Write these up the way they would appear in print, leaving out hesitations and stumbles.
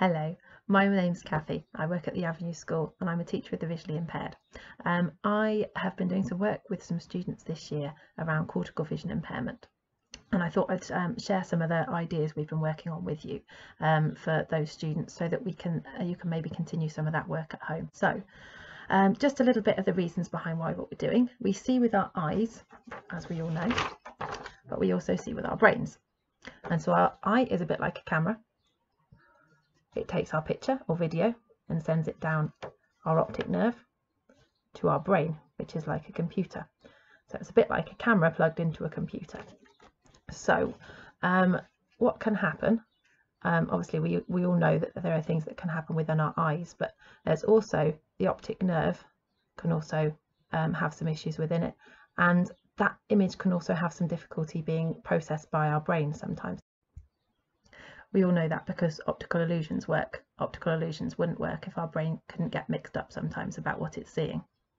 Hello, my name's Kathy. I work at the Avenue School and I'm a teacher with the visually impaired. I have been doing some work with some students this year around cortical vision impairment, and I thought I'd share some of the ideas we've been working on with you for those students so that you can maybe continue some of that work at home. So just a little bit of the reasons behind what we're doing. We see with our eyes, as we all know, but we also see with our brains. And so our eye is a bit like a camera. It takes our picture or video and sends it down our optic nerve to our brain, which is like a computer. So it's a bit like a camera plugged into a computer. So what can happen? Obviously we all know that there are things that can happen within our eyes, but there's also the optic nerve can also have some issues within it, and that image can also have some difficulty being processed by our brain sometimes. We all know that because optical illusions work. Optical illusions wouldn't work if our brain couldn't get mixed up sometimes about what it's seeing.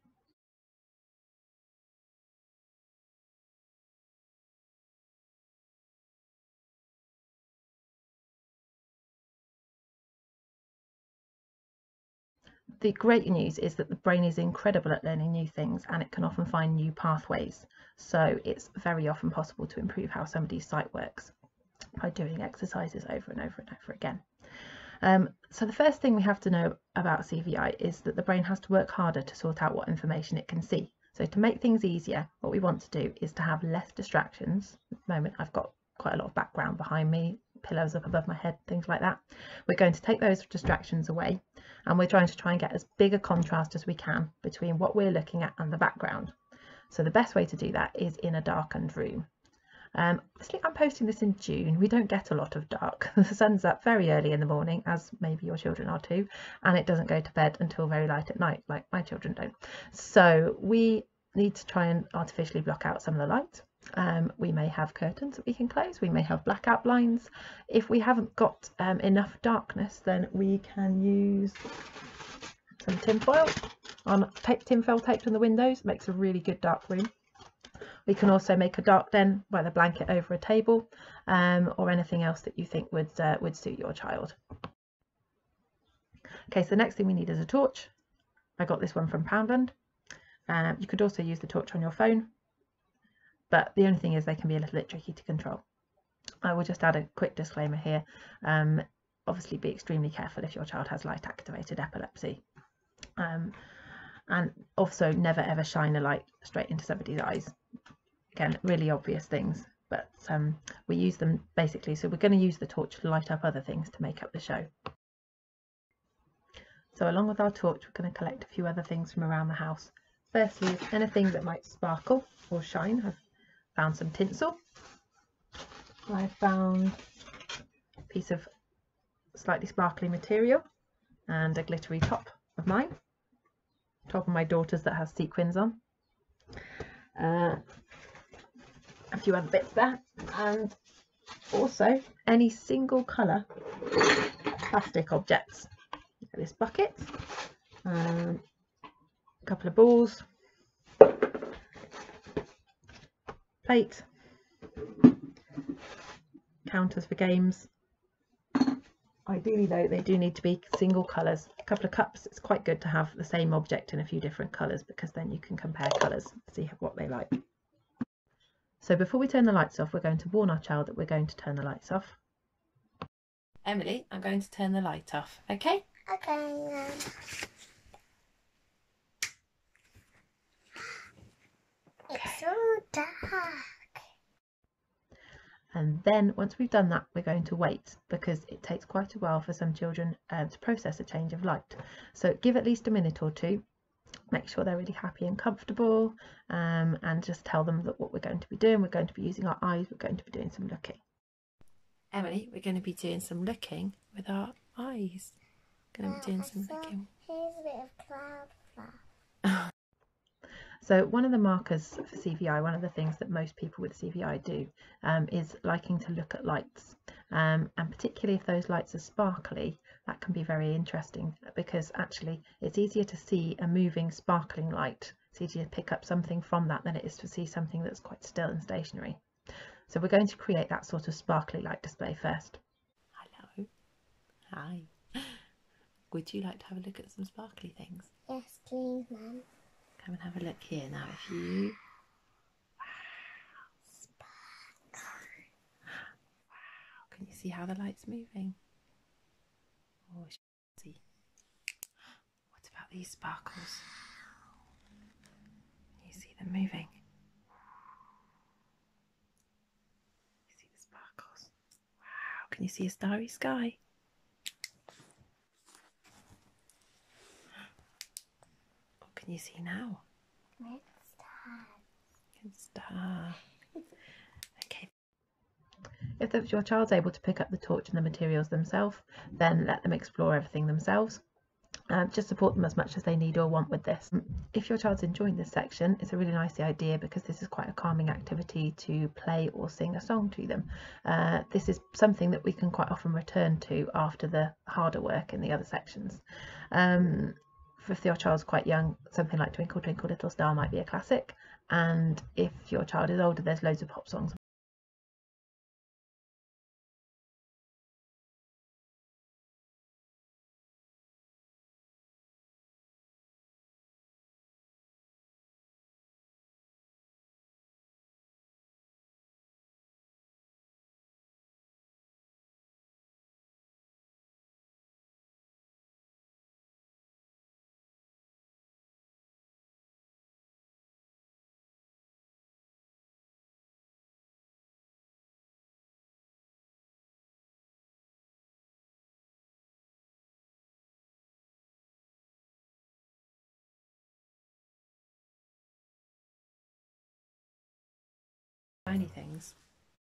The great news is that the brain is incredible at learning new things, and it can often find new pathways. So it's very often possible to improve how somebody's sight works by doing exercises over and over and over again. So the first thing we have to know about CVI is that the brain has to work harder to sort out what information it can see. So to make things easier, what we want to do is to have less distractions. At the moment I've got quite a lot of background behind me, pillows up above my head, things like that. We're going to take those distractions away, and we're trying to get as big a contrast as we can between what we're looking at and the background. So the best way to do that is in a darkened room. Obviously I'm posting this in June. We don't get a lot of dark. The sun's up very early in the morning, as maybe your children are too, and it doesn't go to bed until very late at night, like my children don't. So we need to try and artificially block out some of the light. We may have curtains that we can close, we may have blackout blinds. If we haven't got enough darkness, then we can use some tinfoil tinfoil taped on the windows. Makes a really good dark room. We can also make a dark den, whether blanket over a table, or anything else that you think would suit your child. Okay, so the next thing we need is a torch. I got this one from Poundland. You could also use the torch on your phone, but the only thing is they can be a little bit tricky to control. I will just add a quick disclaimer here. Obviously be extremely careful if your child has light activated epilepsy. And also never ever shine a light straight into somebody's eyes. Again, really obvious things, but we use them basically, so we're going to use the torch to light up other things to make up the show. So along with our torch, we're going to collect a few other things from around the house. Firstly, anything that might sparkle or shine. I've found some tinsel. I found a piece of slightly sparkly material and a glittery top of mine. Top of my daughter's that has sequins on. A few other bits there, and also any single colour plastic objects. This bucket, a couple of balls, plate, counters for games. Ideally though, they do need to be single colours. A couple of cups. It's quite good to have the same object in a few different colours, because then you can compare colours, see what they like. So before we turn the lights off, we're going to warn our child that we're going to turn the lights off. Emily, I'm going to turn the light off, okay? Okay. It's so dark. And then once we've done that, we're going to wait, because it takes quite a while for some children to process a change of light. So give at least a minute or two. Make sure they're really happy and comfortable, and just tell them that what we're going to be doing, we're going to be using our eyes, we're going to be doing some looking. Emily, we're going to be doing some looking with our eyes. Going to be doing some looking. Here's a bit of cloud fluff. So one of the markers for CVI, one of the things that most people with CVI do, is liking to look at lights, and particularly if those lights are sparkly, that can be very interesting, because actually it's easier to see a moving sparkling light. It's easier to pick up something from that than it is to see something that's quite still and stationary. So we're going to create that sort of sparkly light display first. Hello. Hi. Would you like to have a look at some sparkly things? Yes, please, Mum. Come and have a look here now. If you... Wow, can you see how the light's moving? Oh, see. What about these sparkles? You see them moving? You see the sparkles? Wow, can you see a starry sky? What can you see now? Star. Okay. If your child's able to pick up the torch and the materials themselves, then let them explore everything themselves. Just support them as much as they need or want with this. If your child's enjoying this section, it's a really nice idea because this is quite a calming activity to play or sing a song to them. This is something that we can quite often return to after the harder work in the other sections. If your child's quite young, something like Twinkle Twinkle Little Star might be a classic, and if your child is older, there's loads of pop songs. Tiny things.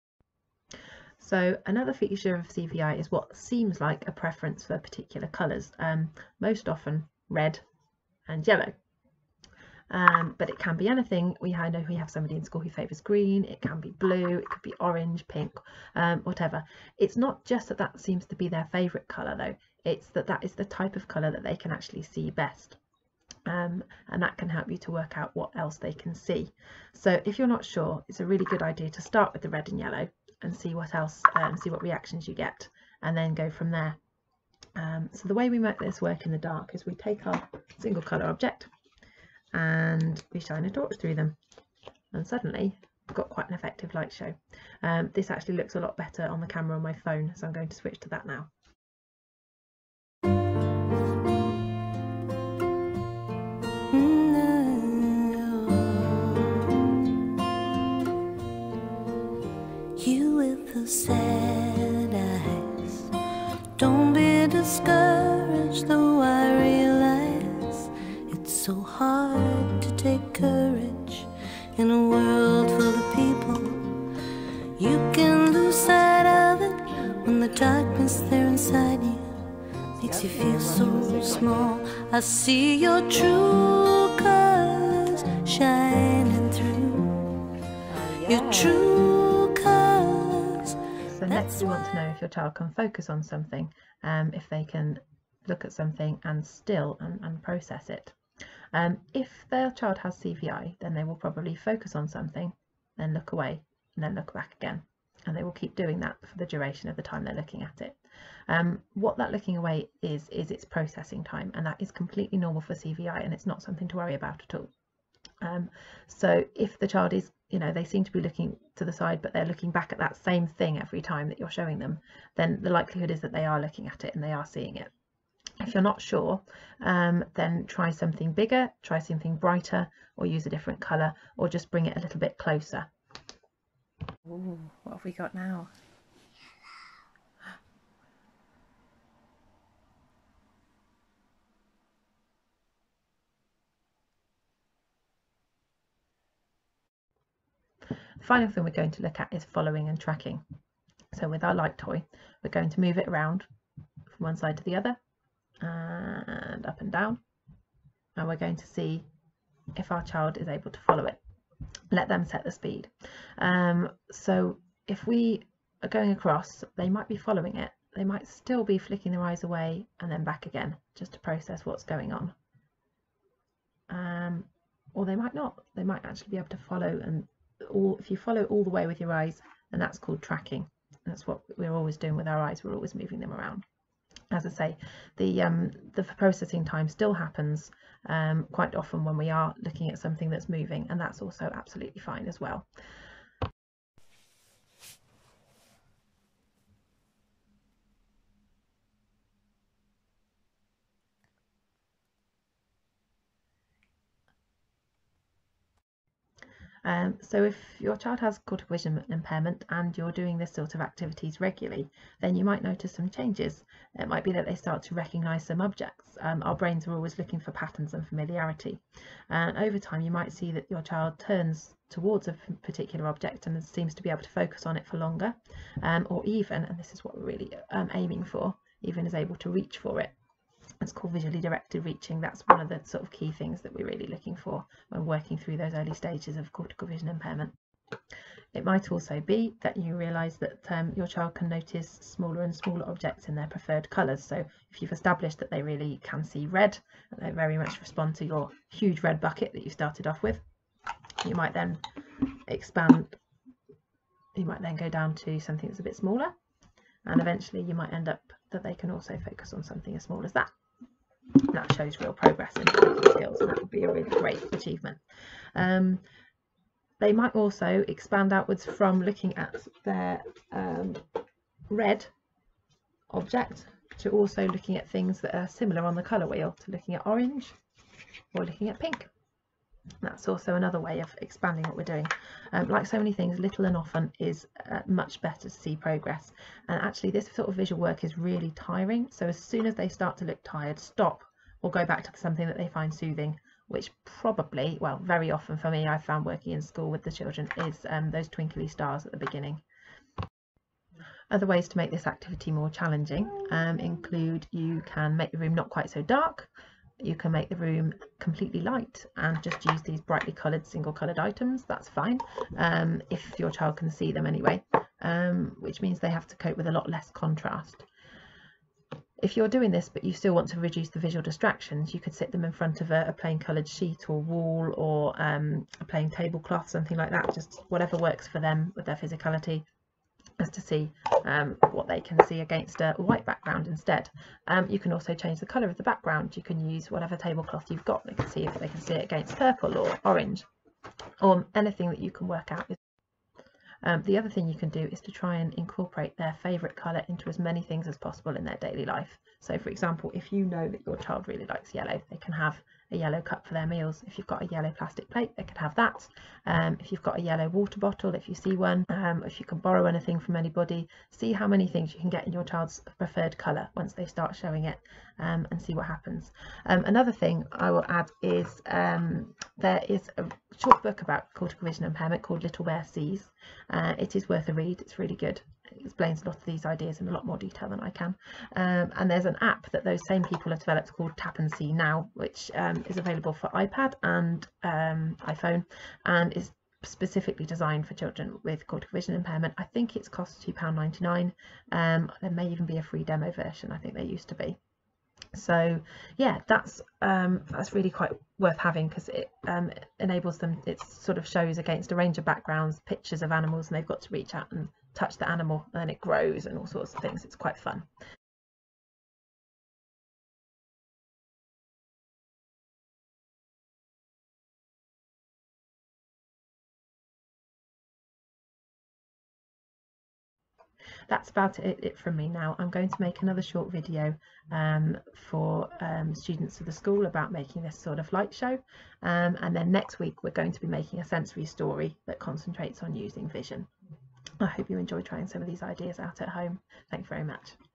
So another feature of CVI is what seems like a preference for particular colours, most often red and yellow. But it can be anything. I know we have somebody in school who favours green, it can be blue, it could be orange, pink, whatever. It's not just that that seems to be their favourite colour though, it's that that is the type of colour that they can actually see best. And that can help you to work out what else they can see. So if you're not sure, it's a really good idea to start with the red and yellow and see what else, see what reactions you get, and then go from there. So the way we make this work in the dark is we take our single colour object and we shine a torch through them, and suddenly we've got quite an effective light show. This actually looks a lot better on the camera on my phone, so I'm going to switch to that now. You with the sad eyes, don't be discouraged, though I realize it's so hard to take courage in a world full of people. You can lose sight of it when the darkness there inside you makes you feel so small. I see your true colors shining through, your true colors. So next we want to know if your child can focus on something, if they can look at something and still and process it. If their child has CVI, then they will probably focus on something, then look away, and then look back again. And they will keep doing that for the duration of the time they're looking at it. What that looking away is its processing time, and that is completely normal for CVI, and it's not something to worry about at all. So if the child is, they seem to be looking to the side, but they're looking back at that same thing every time that you're showing them, then the likelihood is that they are looking at it and they are seeing it. If you're not sure, then try something bigger, try something brighter, or use a different colour, or just bring it a little bit closer. Ooh, what have we got now? The final thing we're going to look at is following and tracking. So with our light toy, we're going to move it around from one side to the other and up and down, and we're going to see if our child is able to follow it. Let them set the speed. So if we are going across, they might be following it. They might still be flicking their eyes away and then back again just to process what's going on. Or they might not. They might actually be able to follow, and if you follow all the way with your eyes, then that's called tracking. That's what we're always doing with our eyes. We're always moving them around. As I say, the processing time still happens quite often when we are looking at something that's moving, and that's also absolutely fine as well. So if your child has cortical vision impairment and you're doing this sort of activities regularly, then you might notice some changes. It might be that they start to recognise some objects. Our brains are always looking for patterns and familiarity. And over time, you might see that your child turns towards a particular object and seems to be able to focus on it for longer, or even, and this is what we're really aiming for, even is able to reach for it. It's called visually directed reaching. That's one of the sort of key things that we're really looking for when working through those early stages of cortical vision impairment. It might also be that you realise that your child can notice smaller and smaller objects in their preferred colours. So if you've established that they really can see red and they very much respond to your huge red bucket that you started off with, you might then expand. You might then go down to something that's a bit smaller, and eventually you might end up that they can also focus on something as small as that. That shows real progress in thinking skills, and that would be a really great achievement. They might also expand outwards from looking at their red object to also looking at things that are similar on the colour wheel, to looking at orange or looking at pink. That's also another way of expanding what we're doing. Like so many things, little and often is much better to see progress. And actually this sort of visual work is really tiring. So as soon as they start to look tired, stop or go back to something that they find soothing, which probably, well, very often for me, I've found working in school with the children, is those twinkly stars at the beginning. Other ways to make this activity more challenging include you can make the room not quite so dark. You can make the room completely light and just use these brightly coloured, single coloured items. That's fine if your child can see them anyway, which means they have to cope with a lot less contrast. If you're doing this but you still want to reduce the visual distractions, you could sit them in front of a plain coloured sheet or wall or a plain tablecloth, something like that, just whatever works for them with their physicality, as to see what they can see against a white background instead. You can also change the colour of the background. You can use whatever tablecloth you've got. They can see if they can see it against purple or orange or anything that you can work out. The other thing you can do is to try and incorporate their favourite colour into as many things as possible in their daily life. So for example, if you know that your child really likes yellow, they can have a yellow cup for their meals. If you've got a yellow plastic plate, they could have that. If you've got a yellow water bottle, if you see one, if you can borrow anything from anybody, see how many things you can get in your child's preferred colour once they start showing it, and see what happens. Another thing I will add is there is a short book about cortical vision impairment called Little Bear Sees. It is worth a read. It's really good. It explains a lot of these ideas in a lot more detail than I can. And there's an app that those same people have developed called Tap and See Now, which is available for iPad and iPhone, and is specifically designed for children with cortical vision impairment. I think it's cost £2.99. There may even be a free demo version. I think there used to be. So yeah, that's really quite worth having, because it enables them, it sort of shows against a range of backgrounds pictures of animals, and they've got to reach out and touch the animal, and then it grows and all sorts of things. It's quite fun. That's about it from me now. I'm going to make another short video for students of the school about making this sort of light show, and then next week we're going to be making a sensory story that concentrates on using vision. I hope you enjoy trying some of these ideas out at home. Thank you very much.